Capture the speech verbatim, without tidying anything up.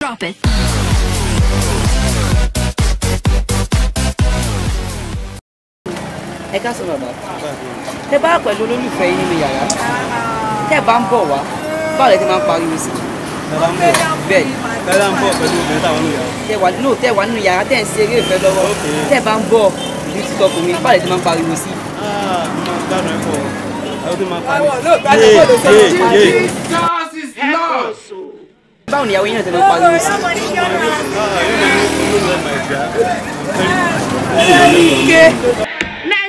Drop it. Ẹ ká sọ̀rọ̀ bàbá. Tẹ́ bá pẹ̀lú olólùfẹ́ yín nínú yàrá. Tẹ́ bá ń bọ̀ wá, báwo lẹ ti máa ń pariwo sí? Bẹ́ẹ̀ ni. Tẹ́ bá ń bọ̀ pẹ̀lú obìnrin táwọn nínú yàrá. Tẹ́ wà nínú tẹ́ wà nínú yàrá tẹ́ ń ṣe eré ìfẹ́ lọ́wọ́. Tẹ́ bá ń bọ̀ ìlú títọ́ ọkùnrin, báwo lẹ ti máa ń pariwo sí? Ah, mo máa ń gbádùn ẹ̀kọ́. Àwọn tó máa ń pariwo. Báwo ni ìyàwó yín náà ti máa ń pariwo sí? Now